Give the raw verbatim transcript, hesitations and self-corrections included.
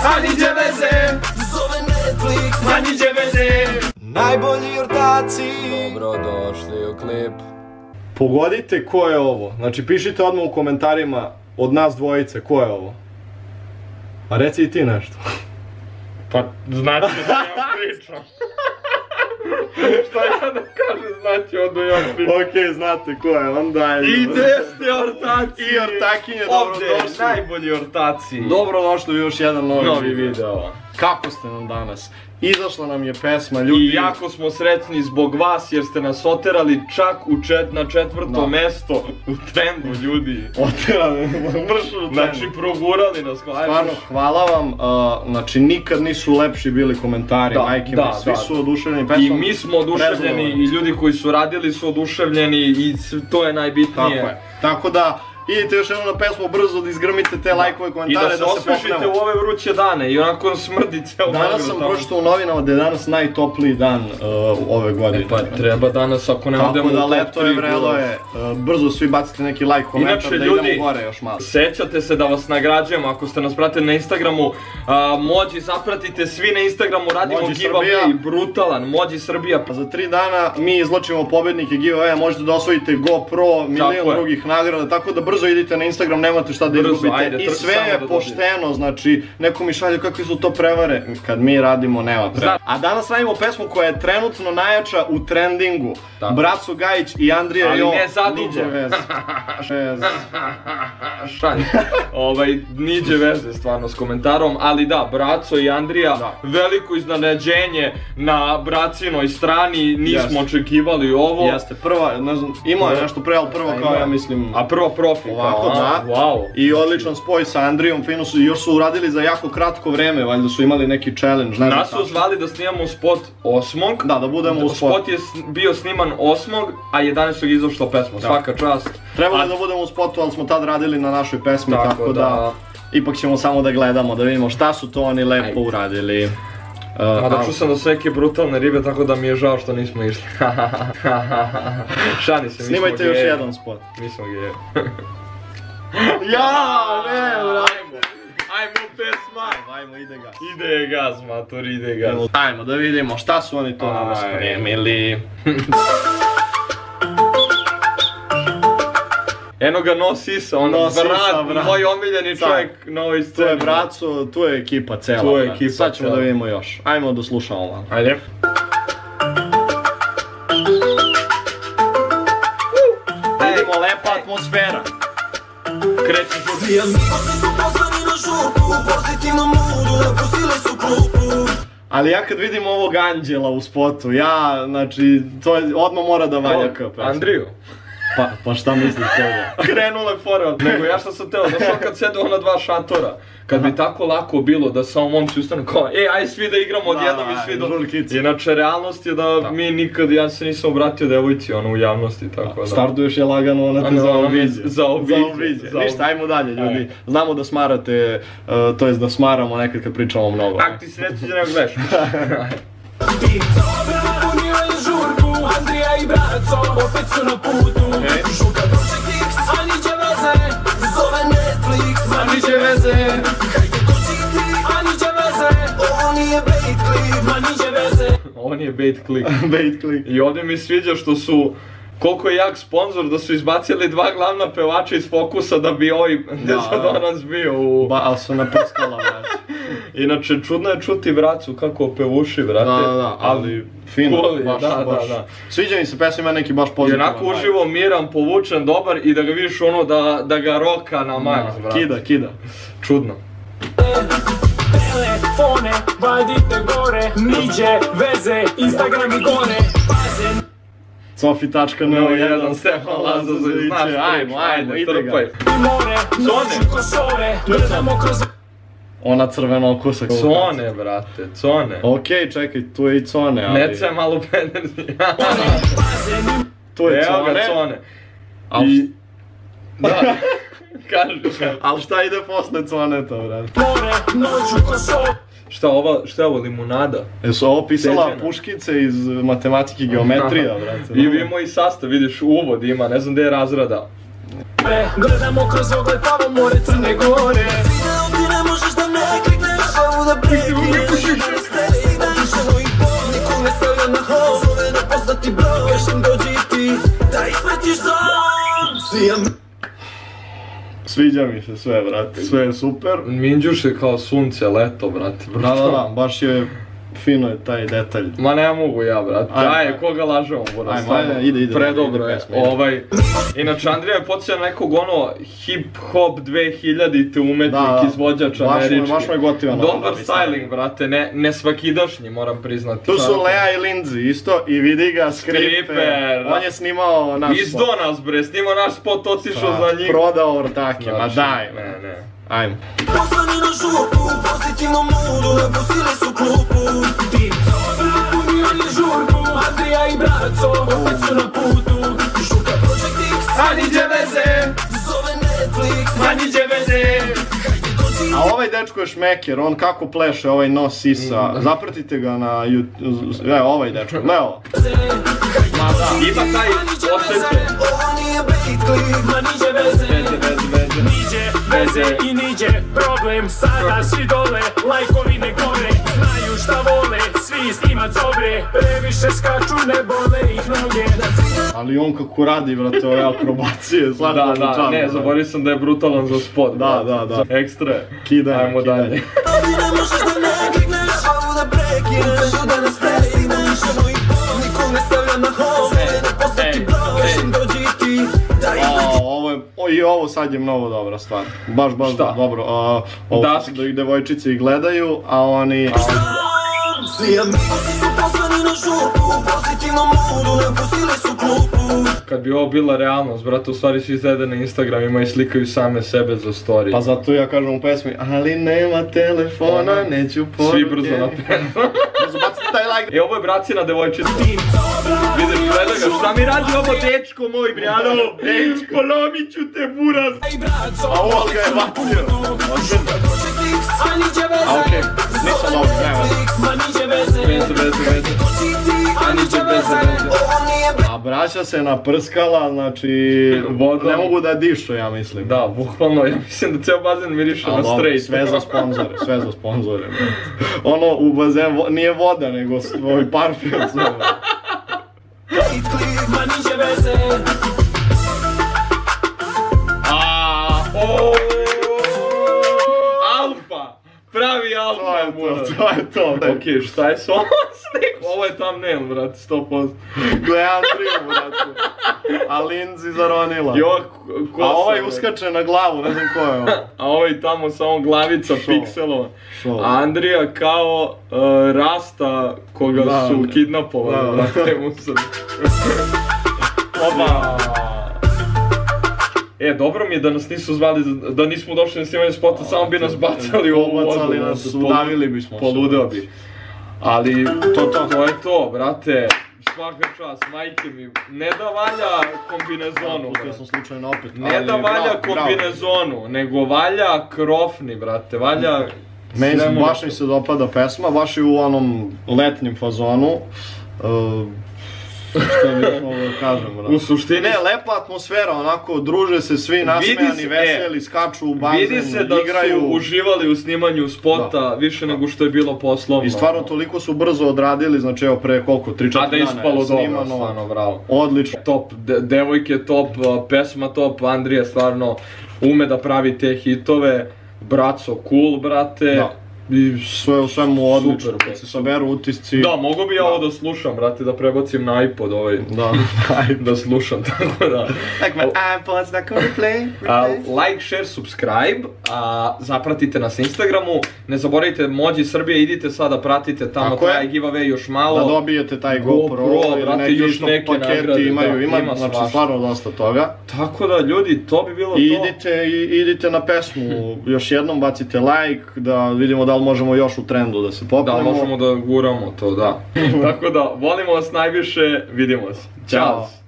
a niđe veze. Zove Netflix, a niđe veze. Najbolji ortaci. Dobro došli u klip. Pogodite ko je ovo. Znači pišite odmah u komentarima od nas dvojice ko je ovo. A reci i ti nešto. Pa znači da ja pričam. Šta ja da kažem, znači onda ja pričam. Okej, znate ko je, onda je. I desne ortaci. I ortakinje, dobrodošli. Ovdje, najbolji ortaci. Dobrodošli u još jedan novi, novi video. Kako ste nam danas? Izašla nam je pesma, ljudi. I jako smo sretni zbog vas jer ste nas oterali čak u čet, na četvrto no. mesto u trendu, ljudi. Oterali, mršu u trendu. Znači progurali nas. Stvarno, hvala vam. Uh, znači nikad nisu lepši bili komentari, da, majke mi, da, svi da. su oduševljeni pesmom. I mi smo oduševljeni i ljudi koji su radili su oduševljeni i to je najbitnije. Tako je. Tako da, idite još jedno na pesmu, brzo da izgrmite te lajkove, komentare, da se osvežite. I da se osvežite u ove vruće dane i onako smrdi ceo Beograd. Danas sam pročitao u novinama da je danas najtopliji dan ove godine. Pa treba danas ako ne odemo u top tri. Tako da leto je, vrelo je, brzo svi bacite neki like, komentar da idemo gore još malo. Sećate se da vas nagrađujemo ako ste nas pratili na Instagramu. Mođi zapratite svi na Instagramu, radimo giveaway, brutalan, Mođi Srbija. Za tri dana mi izločimo pobednike giveawaya, možete da osvojite GoPro, milion drugih nagrada, tako da brzo idite na Instagram, nemate šta da izgubite i sve je pošteno, znači neko mi šalje kakve su to prevare, kad mi radimo nema prevare. A danas radimo pesmu koja je trenutno najjača u trendingu, Braco Gajić i Andrija Jo, niđe veze. Šalj, ovaj, niđe veze stvarno s komentarom, ali da, Braco i Andrija, veliko iznenađenje na Bracinoj strani, nismo očekivali ovo. Jeste, prva, ne znam, imao je nešto pre, ali prvo kao ja mislim... A prvo profil. Ovako, da. I odličan spoj sa Andrijom, fino su, još su uradili za jako kratko vreme, valjda su imali neki challenge, ne znam. Nas su zvali da snimamo spot osmog Da, da budemo u spotu. Spot je bio sniman osmog a jedanaestog je izašla pesma, svaka čast. Trebalo je da budemo u spotu, ali smo tad radili na našoj pesmi, tako da ipak ćemo samo da gledamo, da vidimo šta su to oni lepo uradili. Mada čuo sam da su neke brutalne ribe, tako da mi je žao što nismo išli. Šani se, mi smo geje. Snimajte još jedan spot. Mi smo geje. Ja, ne, ajmo. Ajmo pesma. Ajmo, ide gas. Ide gas, mator, ide gas. Ajmo da vidimo šta su oni to nama spremili. Eno ga nosi sa, ono brat, moj omiljeni čovjek na ovoj sceni. Tu je Braco, tu je ekipa cela. Tu je ekipa Sad ćemo da vidimo još. Ajmo da slušamo vam. Ajde. Vidimo, lepa atmosfera. Kreći žurku. Svi amigos su pozvani na žurku, u pozitivnom moodu, napustili su klupu. Ali ja kad vidim ovog anđela u spotu, ja, znači, to je, odmah mora da valja kao pesma. Andriju? Pa, pa šta misliš toga? Krenule fore, nego ja što sam teo, znaš on kad sede na dva šatora, kad bi tako lako bilo da samo momci ustanu kao, e, aj svi da igramo odjednom i svi do... Inače, realnost je da mi nikad, ja se nisam obratio devojci, ono, u javnosti, tako da... Startuješ je lagano, ona te zaobiđe. Zaobiđe. Ništa, ajmo dalje, ljudi. Znamo da smarate, to jest da smaramo nekad kad pričamo mnogo. Ak ti sreći da nego gledaš. Andrija i Braco, opet su na putu. Žuka Project X, a niđe veze. Zove Netflix, a niđe veze. Hajde dođi ti, a niđe veze. Ovo nije bait clip, ma niđe veze. Ovo nije bait clip. Bait clip. I ovdje mi sviđa što su, koliko je jak sponsor, da su izbacili dva glavna pevača iz Fokusa da bi ovaj dezodorans bio u... Ba, ali su naprskala, brać. Inače, čudno je čuti Bracu kako pevuši, brate. Da, da, ali fino, baš, baš. Sviđa mi se pesma, ima neki baš pozitivan. I onako uživo, miran, povučen, dobar i da ga vidiš ono da ga roka na max, brate. Kida, kida. Čudno. Telefone, vadite gore, niđe veze, Instagram i gore, bazen. Cofi tačka nula jedan, Stefan Lazović, ajmo, ajmo, ide ga. I more, noću kosove, gledamo kroz... Ona crvena okusa. Cone, brate, cone. Okej, čekaj, tu je i cone, ali... Neca je malo pederzi. Tu je cone. Evo ga cone. I... Da, kaži, kaži. Ali šta ide posle coneta, brate? More, noću kosove. Šta ova, šta je ovo, limunada? Jesu ovo pisala Puškice iz matematike i geometrija, brate? I imamo i sastav, vidiš, uvod ima, ne znam gdje je razrada. Gledamo kroz ogled, plavo more, Crne Gore. Video ti ne možeš da ne klikneš, Sviđa mi se sve, brate, sve je super. Minđuš je kao sunce, leto, brate. Da, da, da, baš je fino je taj detalj. Ma ne mogu ja, brate. Ajde, koga lažemo, bora, stvarno. Ajde, ide, ide. Predobro je. Ovaj, inače, Andrija je podsjeća nekog ono hip-hop dve hiljadite umetnik, izvođač američki. Baš mu je gotivan. Dobar styling, brate, ne svakidašnji, moram priznati. Tu su Lea i Lindsay isto i vidi ga Skriper. On je snimao naš spot. Izdo nas, bre, snimao naš spot, otišao za njih. Prodao ortake, ma daj. Ne, ne. Ajmo. Poslani na žurku, u pozitivnom moodu, napustili su klupu. Tim Cobra, unijeli žurku, Andrija i Braco, opet su na putu. Žurka Project X, a niđe veze, zove Netflix, ma niđe veze. A ovaj dečko je šmeker, on kako pleše, ovaj nos sisa, zapratite ga na YouTube, evo ovaj dečko, Leo. Ma da, ima taj osjećaj. Ovo nije bait clip, ma niđe veze. Veze, veze, veze. Niđe, veze i niđe, problem, sada svi dole, lajkovi ne gore, znaju šta vole, svi snimat dobre, previše skaču, ne bole ih noge. Ali on kako radi, brate, ove akrobacije, da, da, ne, zaboravio sam da je brutalan za spot. Da, da, da. Ekstra je. Kidanje, ajmo dalje. Ne možeš da ne klikneš, ovo da prekineš, kažu da nas presineš, moj pol nikom ne stavlja na home, ne postati brošim, dođi ti, da iznati. Ovo je, i ovo sad je mnogo dobra stvar, baš, baš dobro. Ovo su da ih devojčice ih gledaju, a oni... Svi amigos su poslani na žurku, u pozitivnom moodu, napustili su klupu. Kad bi ovo bila realnost, brate, u stvari svi izgleda na Instagramima i slikaju same sebe za story. Pa zato ja kažem u pesmi, ali nema telefona, neću poruke. Svi brzo na pesmu. Brzo bacite taj like. E, ovo je bracina devojčica. Vidiš, gleda ga, šta mi radi ovo dečko moj, Brijano? Ej, polomit ću te, buraz. A ovo ga je bacio. A okej, nisam dobro, nema. Veze, veze, veze. A niđe veze, veze. A braća se naprskala, znači, ne mogu da dišu, ja mislim. Da, bukvalno, ja mislim da ceo bazen miriše na straight. Sve za sponzore, sve za sponzore. Ono, u bazen nije voda, nego svoj parfum. Aaaa, ooo, alfa, pravi alfa, buraz. To je to. Okej, šta je s ovom sliku? Ovo je thumbnail, brate, sto posto. Gle, Andriju, brate. A Lindsay zaronila. A ovaj uskače na glavu, ne znam ko je ovo. A ovaj tamo samo glavica pikselova. A Andrija kao Rasta koga su kidnapovali, brate, mu se... Oba! E, dobro mi je da nas nisu zvali, da nismo došli na snimanje spota, samo bi nas bacali u ovu vodu. Bacali nas, udavili bismo se. Poludeo bi. Ali, to je to, brate. Svaka čast, majke mi, ne da valja kombinezonu, brate. Ne da valja kombinezonu, nego valja krofni, brate, valja... Meni baš mi se dopada pesma, baš je u onom letnjem fazonu. Što bih mogo da kažem, brate. U suštini... Ne, lepa atmosfera, onako, druže se svi nasmejani, veseli, skaču u bazen, igraju. Vidi se da su uživali u snimanju spota, više nego što je bilo poslovno. I stvarno toliko su brzo odradili, znači evo pre koliko, tri četiri dana je snimano. A da je ispalo dobro, stvarno, bravo. Odlično. Top, devojke top, pesma top, Andrija stvarno ume da pravi te hitove. Braco, cool, brate. I sve u svemu odlično, kad se saberu utisci... Da, mogu bi ja ovo da slušam, brate, da prebacim na iPod ovaj... Da, da slušam, tako da... Like my iPod's not gonna play... Like, share, subscribe, zapratite nas na Instagramu, ne zaboravite Mođi Srbije, idite sada, pratite tamo taj giveaway još malo... Da dobijete taj GoPro, ili neki isto paketi imaju, ima znači stvarno dosta toga. Tako da, ljudi, to bi bilo to. I idite na pesmu, još jednom bacite like, da vidimo da li možemo još u trendu da se popnemo. Da, možemo da guramo to, da. Tako da, volimo vas najviše, vidimo se. Ćao!